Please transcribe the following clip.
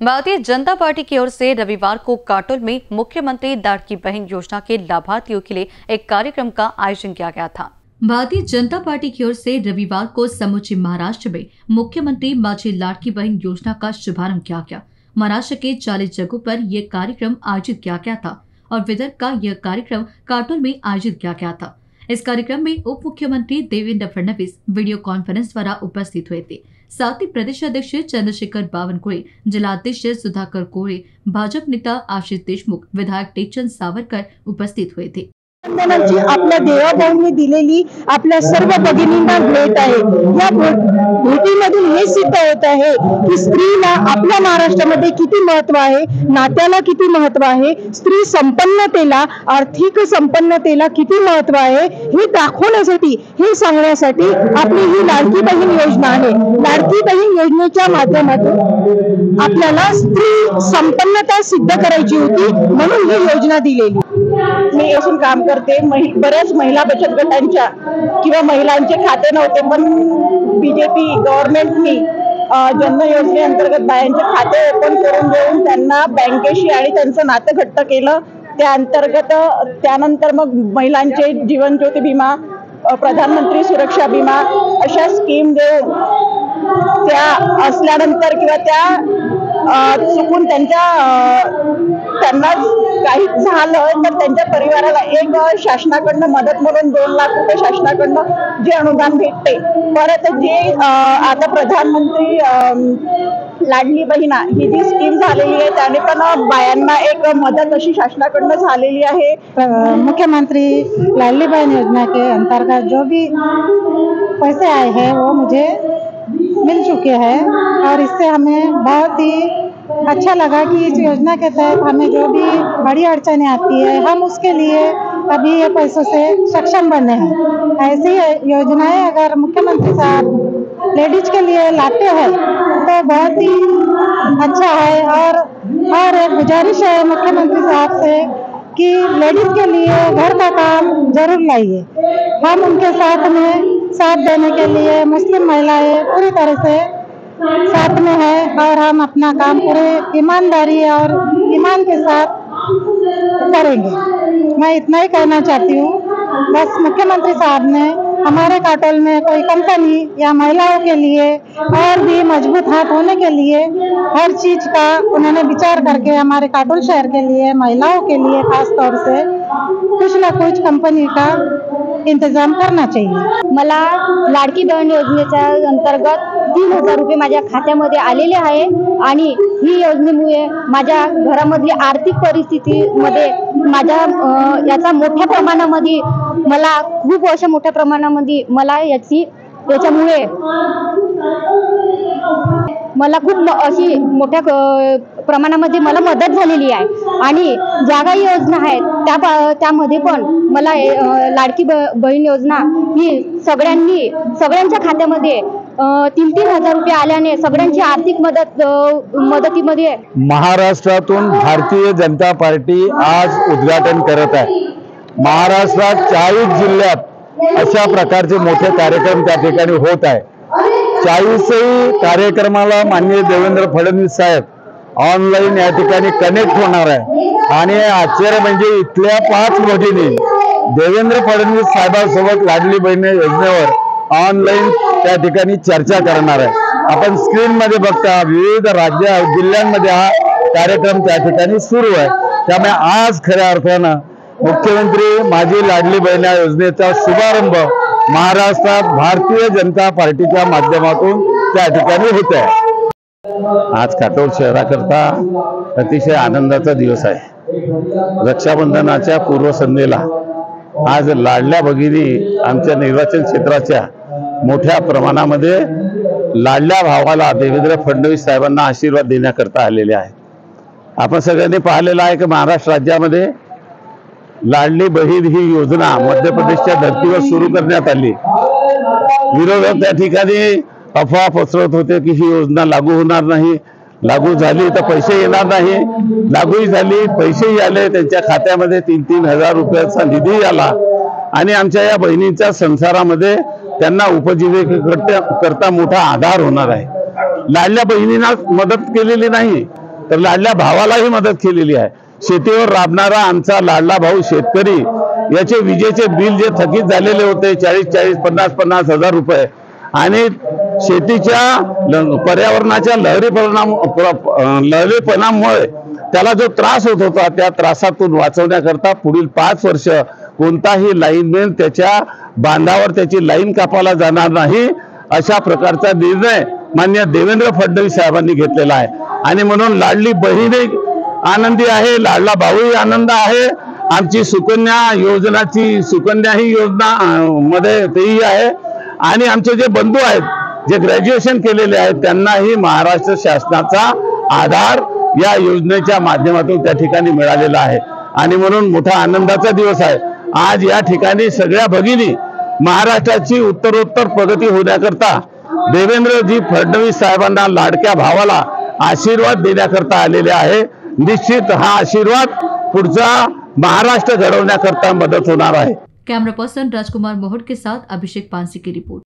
Bharatiya Janata party की or से रविवार को काटोल में मुख्यमंत्री लाड़की बहन योजना के लाभार्थियों के लिए एक कार्यक्रम का आयोजन किया गया था। भारतीय जनता पार्टी की ओर से रविवार को समूचे महाराष्ट्र में मुख्यमंत्री माझी लाड़की बहन योजना का शुभारंभ किया गया। महाराष्ट्र के 40 जगहों पर यह कार्यक्रम आयोजित किया गया था और विदर्भ का यह कार्यक्रम काटोल में आयोजित किया गया था। इस कार्यक्रम में उप मुख्यमंत्री देवेंद्र फडणवीस वीडियो कॉन्फ्रेंस द्वारा उपस्थित हुए थे। साथ ही प्रदेश अध्यक्ष चंद्रशेखर बावनकुळे, जिलाध्यक्ष सुधाकर कोरे, भाजप नेता आशीष देशमुख, विधायक टेकचंद सावरकर उपस्थित हुए थे। आपल्या देवाभाऊंनी दिलेली आपल्या सर्व भगिनींना भेट आहे। या भेटीमधून हे सिद्ध होत आहे की स्त्रीला आपल्या महाराष्ट्रामध्ये किती महत्व आहे, नात्याला किती महत्व आहे, स्त्री संपन्नतेला, आर्थिक संपन्नतेला किती महत्व आहे हे दाखवण्यासाठी, हे सांगण्यासाठी आपली ही लाडकी बहीण योजना आहे। लाडकी बहीण योजनेच्या माध्यमातून आपल्याला स्त्री संपन्नता सिद्ध करायची होती, म्हणून ही योजना दिलेली। मी असून काम करते। बऱ्याच महिला बचत गटांच्या किंवा महिलांचे खाते नव्हते, पण बीजेपी गव्हर्नमेंटनी जन योजनेअंतर्गत बायांचे खाते ओपन करून देऊन त्यांना बँकेशी आणि त्यांचं नातं घट्ट केलं। त्या अंतर्गत त्यानंतर मग महिलांचे जीवन ज्योती विमा, प्रधानमंत्री सुरक्षा विमा अशा स्कीम देऊन त्या असल्यानंतर किंवा त्या चुकून त्यांना काही झालं तर त्यांच्या परिवाराला एक शासनाकडनं मदत म्हणून 2 लाख रुपये शासनाकडनं जे अनुदान भेटते। परत जे आता प्रधानमंत्री लाडली बहिणा ही जी स्कीम झालेली आहे त्याने पण बायांना एक मदत अशी शासनाकडनं झालेली आहे। मुख्यमंत्री लाडली बहन योजना के अंतर्गत जो भी पैसे आए हैं वो मुझे मिल चुके हैं और इससे हमें बहुत ही अच्छा लगा कि इस योजना के तहत हमें जो भी बड़ी अड़चनें आती है हम उसके लिए अभी ये पैसों से सक्षम बने हैं। ऐसी योजनाएं अगर मुख्यमंत्री साहब लेडीज के लिए लाते हैं तो बहुत ही अच्छा है। और एक गुजारिश है मुख्यमंत्री साहब से कि लेडीज के लिए घर का काम जरूर लाइए। हम उनके साथ में साथ देने के लिए मुस्लिम महिलाएं पूरी तरह से साथ में है और हम अपना काम पूरे ईमानदारी और ईमान के साथ करेंगे। मैं इतना ही कहना चाहती हूँ। बस मुख्यमंत्री साहब ने हमारे काटोल में कोई कंपनी या महिलाओं के लिए और भी मजबूत हाथ होने के लिए हर चीज का उन्होंने विचार करके हमारे काटोल शहर के लिए, महिलाओं के लिए खास तौर से कुछ न कुछ कंपनी का इंतजाम करना चाहिए। मला लाडकी बहन योजनेच्या अंतर्गत 3000 रुपये माझ्या खात्यामध्ये आलेले आहे आणि ही योजनेमुळे माझ्या घरामधली आर्थिक परिस्थितीमध्ये माझ्या याचा मोठ्या प्रमाणामध्ये मला खूप अशा मोठ्या प्रमाणामध्ये मला याच्यामुळे मला खूप अशी मोठ्या प्रमाणामध्ये मला मदत झालेली आहे। आणि जागा योजना आहे त्यामध्ये पण मला लाडकी बहीण योजना ही सगळ्यांच्या खात्यामध्ये 3,000 रुपये आल्याने सगळ्यांची आर्थिक मदतीमध्ये महाराष्ट्रातून भारतीय जनता पार्टी आज उद्घाटन करत आहे। महाराष्ट्रात 40 जिल्ह्यात अशा प्रकारचे मोठे कार्यक्रम त्या ठिकाणी होत आहे। 40ही कार्यक्रमाला माननीय देवेंद्र फडणवीस साहेब ऑनलाईन या ठिकाणी कनेक्ट होणार आहे आणि आश्चर्य म्हणजे इथल्या 5 भगिनी देवेंद्र फडणवीस साहेबांसोबत लाडली बहीण योजनेवर ऑनलाईन त्या ठिकाणी चर्चा करणार आहे। आपण स्क्रीन मध्ये बघता विविध राज्य जिल्ह्यांमध्ये हा कार्यक्रम त्या ठिकाणी सुरू आहे। त्यामुळे आज खऱ्या अर्थानं मुख्यमंत्री माझी लाडली बहीण योजनेचा शुभारंभ महाराष्ट्रात भारतीय जनता पार्टीच्या माध्यमातून त्या ठिकाणी होत आहे। आज काटोल शहराकरता अतिशय आनंदाचा दिवस आहे। रक्षाबंधनाच्या पूर्वसंध्येला आज लाडल्या भगिनी आमच्या निर्वाचन क्षेत्राच्या मोठ्या प्रमाणामध्ये लाडल्या भावाला देवेंद्र फडणवीस साहेबांना आशीर्वाद देण्याकरता आलेले आहेत। आपण सगळ्यांनी पाहिलेलं आहे की महाराष्ट्र राज्यामध्ये लाडली बहीण ही योजना मध्य प्रदेशच्या धर्तीवर सुरू करण्यात आली। विरोधक त्या ठिकाणी अफवा पसरवत होते की ही योजना लागू होणार नाही, लागू झाली तर पैसे येणार नाही, लागूही झाली, पैसेही आले, त्यांच्या खात्यामध्ये 3,000 रुपयाचा निधी आला आणि आमच्या या बहिणींच्या संसारामध्ये त्यांना उपजीविकेकरता मोठा आधार होणार आहे। लाडल्या बहिणींना मदत केलेली नाही तर लाडल्या भावालाही मदत केलेली आहे. शेतीवर राबणारा आमचा लाडला भाऊ शेतकरी याचे विजेचे बिल जे थकीत झालेले होते 40-40, 50-50 हजार रुपये, आणि शेतीच्या पर्यावरणाच्या लहरीपणामुळे त्याला जो त्रास होत होता त्या त्रासातून वाचवण्याकरता पुढील 5 वर्ष कोणताही लाईनमॅन त्याच्या बांधावर त्याची लाईन कापायला जाणार नाही, अशा प्रकारचा निर्णय माननीय देवेंद्र फडणवीस साहेबांनी घेतलेला आहे. आणि म्हणून लाडली बहीणही आनंदी आहे, लाडला भाऊही आनंद आहे. आमची सुकन्या योजनाची सुकन्या ही योजना मध्ये तेही आहे. आणि आमचे जे बंधू आहेत जे ग्रॅज्युएशन केलेले आहेत त्यांनाही महाराष्ट्र शासनाचा आधार या योजनेच्या माध्यमातून त्या ठिकाणी मिळालेला आहे. आणि म्हणून मोठा आनंदाचा दिवस आहे. आज या ठिकाणी सगळ्या भगिनी महाराष्ट्राची उत्तरोत्तर प्रगती होण्याकरता देवेंद्रजी फडणवीस साहेबांना लाडक्या भावाला आशीर्वाद देण्याकरता आलेले आहे. निश्चित हा आशीर्वाद पुढचा महाराष्ट्र घडवण्याकरता मदत होणार आहे. कैमरा पर्सन राजकुमार मोहट के साथ अभिषेक पांसी की रिपोर्ट।